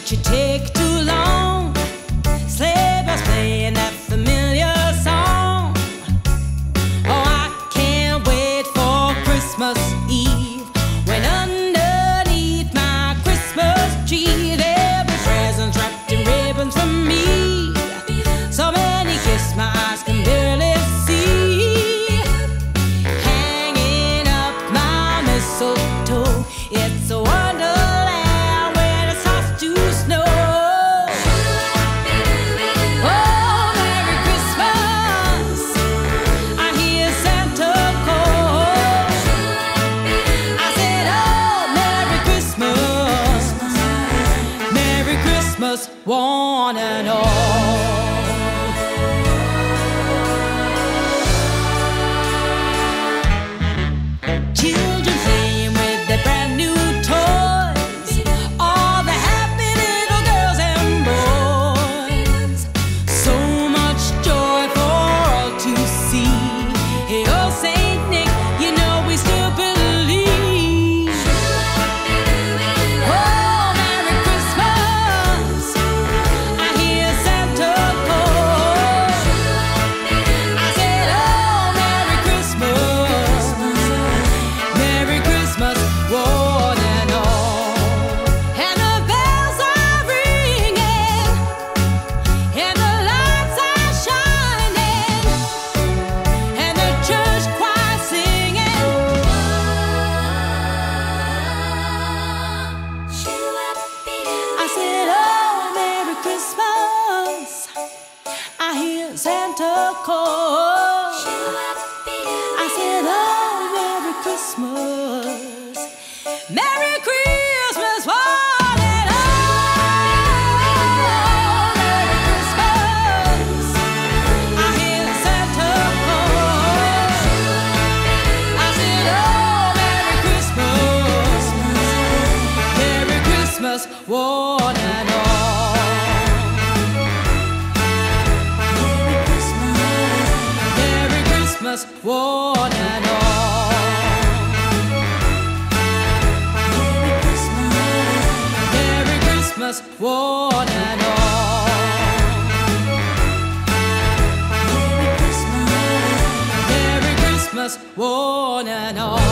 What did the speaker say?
should take too long. Sleigh bells playing that familiar song. Oh, I can't wait for Christmas Eve, when underneath my Christmas tree there'll be presents wrapped in ribbons for me. So many gifts my eyes can barely see. Hanging up my mistletoe, it's a wonderland when it starts to snow. Oh, Merry Christmas, I hear Santa call. I said, oh, Merry Christmas, Merry Christmas, one and all. Children playing with their brand new toys, all the happy little girls and boys. So much joy for all to see. Hey, oh, Saint Nick, you know we still believe. Oh, Merry Christmas, I hear Santa call. I said, oh, Merry Christmas, Merry Christmas, one and all. And the bells are ringing, and the lights are shining, and the church choir singing. I said, oh, Merry Christmas, I hear Santa call. I said, oh, Merry Christmas, Merry Christmas, one and all. Merry Christmas, I hear Santa call. I said, oh, Merry Christmas, Merry Christmas, one and all. Merry Christmas, one and all. Merry Christmas, one and all. Merry Christmas, one and all.